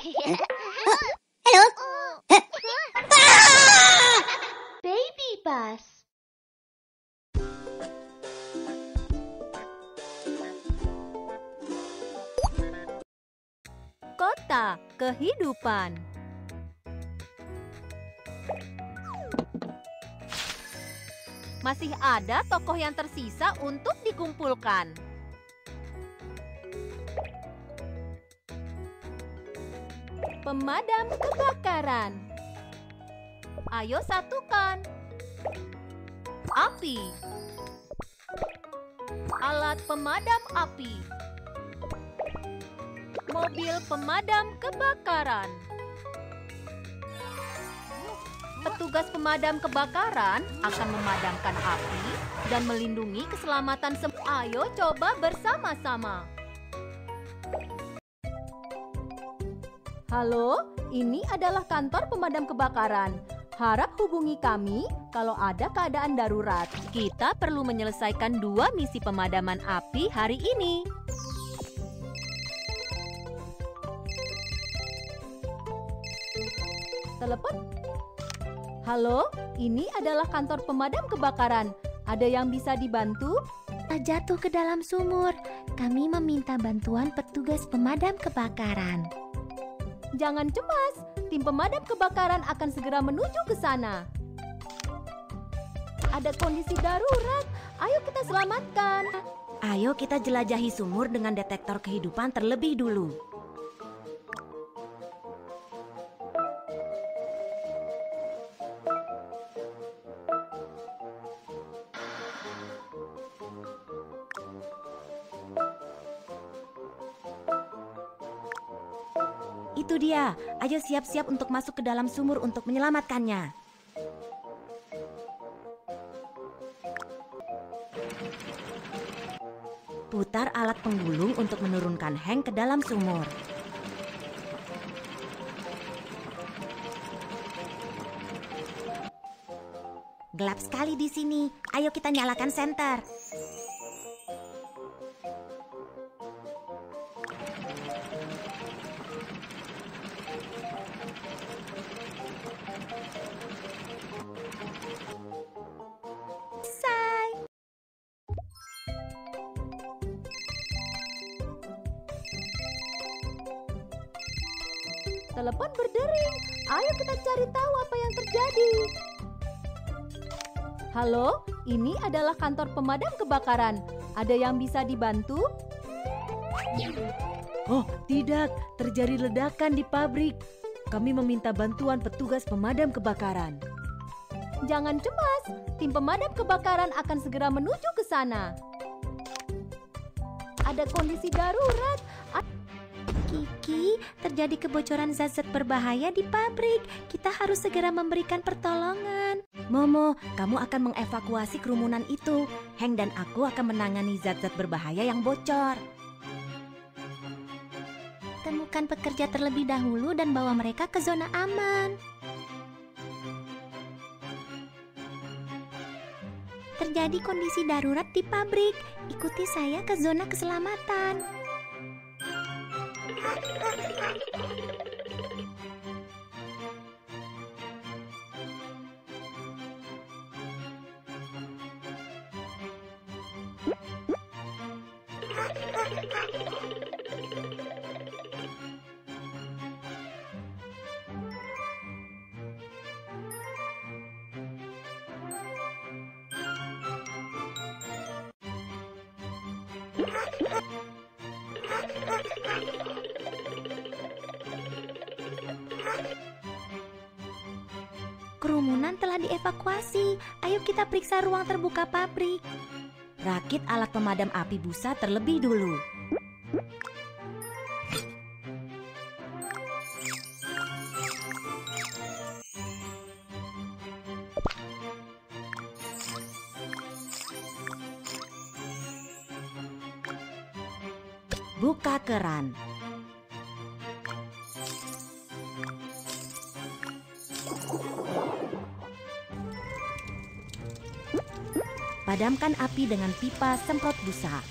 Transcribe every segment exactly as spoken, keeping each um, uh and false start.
Halo? Baby bus. Kota kehidupan. Masih ada tokoh yang tersisa untuk dikumpulkan. Pemadam kebakaran. Ayo satukan. Api. Alat pemadam api. Mobil pemadam kebakaran. Petugas pemadam kebakaran akan memadamkan api dan melindungi keselamatan semua. Ayo coba bersama-sama. Halo, ini adalah kantor pemadam kebakaran. Harap hubungi kami kalau ada keadaan darurat. Kita perlu menyelesaikan dua misi pemadaman api hari ini. Telepon. Halo, ini adalah kantor pemadam kebakaran. Ada yang bisa dibantu? Jatuh ke dalam sumur. Kami meminta bantuan petugas pemadam kebakaran. Jangan cemas, tim pemadam kebakaran akan segera menuju ke sana. Ada kondisi darurat, ayo kita selamatkan. Ayo kita jelajahi sumur dengan detektor kehidupan terlebih dulu. Itu dia, ayo siap-siap untuk masuk ke dalam sumur untuk menyelamatkannya. Putar alat penggulung untuk menurunkan Hank ke dalam sumur. Gelap sekali di sini, ayo kita nyalakan senter. Telepon berdering. Ayo kita cari tahu apa yang terjadi. Halo, ini adalah kantor pemadam kebakaran. Ada yang bisa dibantu? Oh, tidak. Terjadi ledakan di pabrik. Kami meminta bantuan petugas pemadam kebakaran. Jangan cemas. Tim pemadam kebakaran akan segera menuju ke sana. Ada kondisi darurat. Kiki, terjadi kebocoran zat-zat berbahaya di pabrik. Kita harus segera memberikan pertolongan. Momo, kamu akan mengevakuasi kerumunan itu. Hank dan aku akan menangani zat-zat berbahaya yang bocor. Temukan pekerja terlebih dahulu dan bawa mereka ke zona aman. Terjadi kondisi darurat di pabrik. Ikuti saya ke zona keselamatan. Kerumunan telah dievakuasi. Ayo kita periksa ruang terbuka pabrik. Rakit alat pemadam api busa terlebih dulu. Buka keran. Padamkan api dengan pipa semprot busa.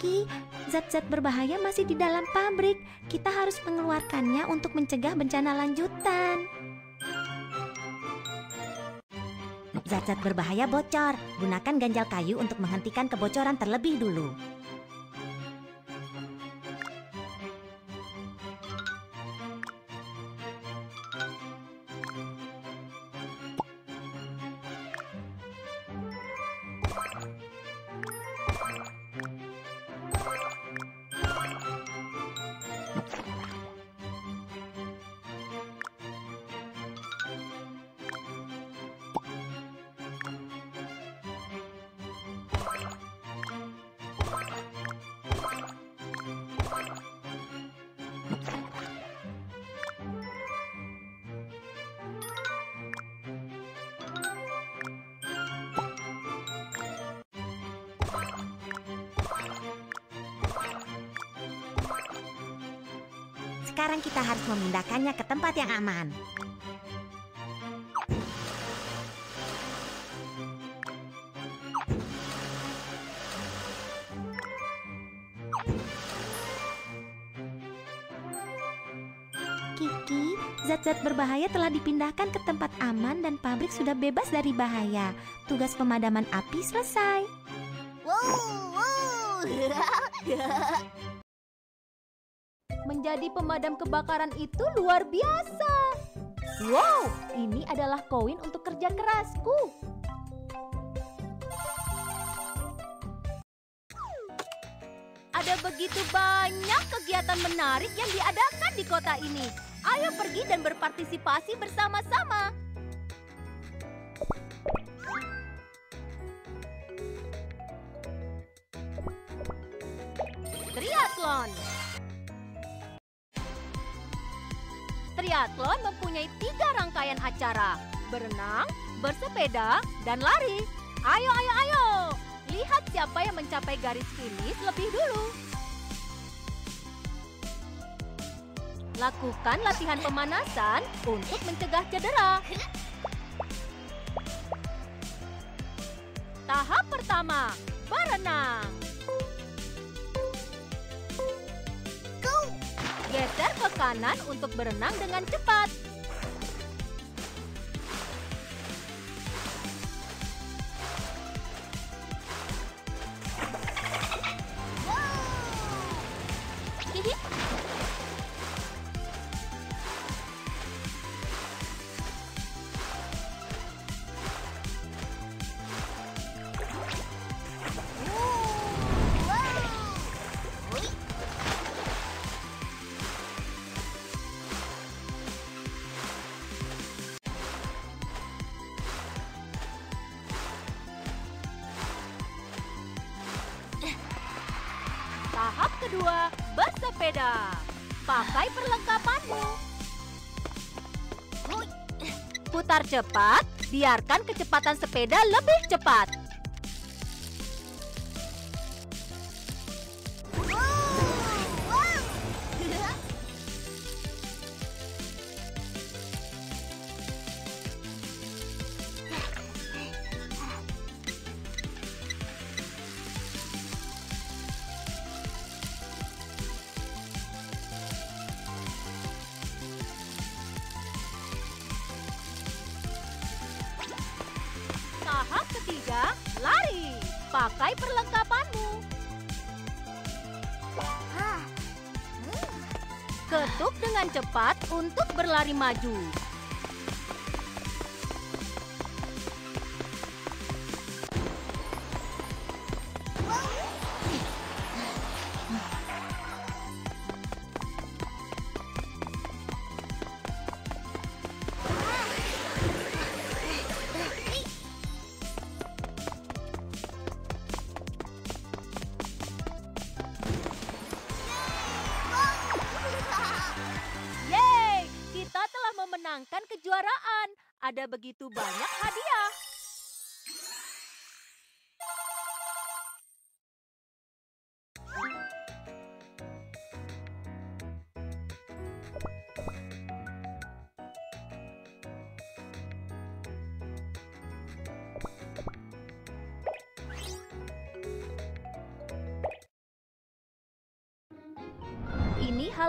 Kiki, zat-zat berbahaya masih di dalam pabrik. Kita harus mengeluarkannya untuk mencegah bencana lanjutan. Zat-zat berbahaya bocor. Gunakan ganjal kayu untuk menghentikan kebocoran terlebih dulu. Sekarang kita harus memindahkannya ke tempat yang aman. Kiki, zat-zat berbahaya telah dipindahkan ke tempat aman dan pabrik sudah bebas dari bahaya. Tugas pemadaman api selesai. Wow, wow. Menjadi pemadam kebakaran itu luar biasa. Wow, ini adalah koin untuk kerja kerasku. Ada begitu banyak kegiatan menarik yang diadakan di kota ini. Ayo pergi dan berpartisipasi bersama-sama. Triathlon. Triathlon mempunyai tiga rangkaian acara: berenang, bersepeda, dan lari. Ayo, ayo, ayo! Lihat siapa yang mencapai garis finish lebih dulu. Lakukan latihan pemanasan untuk mencegah cedera. Tahap pertama, berenang. Geser ke kanan untuk berenang dengan cepat. Tahap kedua, bersepeda. Pakai perlengkapanmu. Putar cepat, biarkan kecepatan sepeda lebih cepat. Tahap ketiga, lari. Pakai perlengkapanmu. Ketuk dengan cepat untuk berlari maju. Memenangkan kejuaraan. Ada begitu banyak hadiah.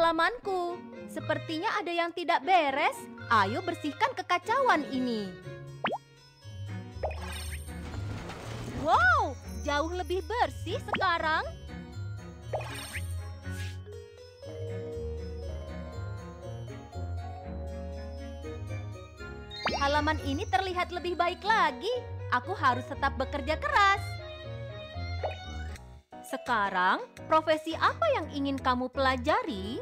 halamanku. Sepertinya ada yang tidak beres. Ayo bersihkan kekacauan ini. Wow, jauh lebih bersih sekarang. Halaman ini terlihat lebih baik lagi. Aku harus tetap bekerja keras. Sekarang, profesi apa yang ingin kamu pelajari?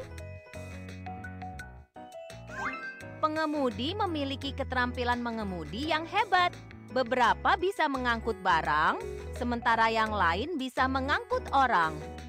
Pengemudi memiliki keterampilan mengemudi yang hebat. Beberapa bisa mengangkut barang, sementara yang lain bisa mengangkut orang.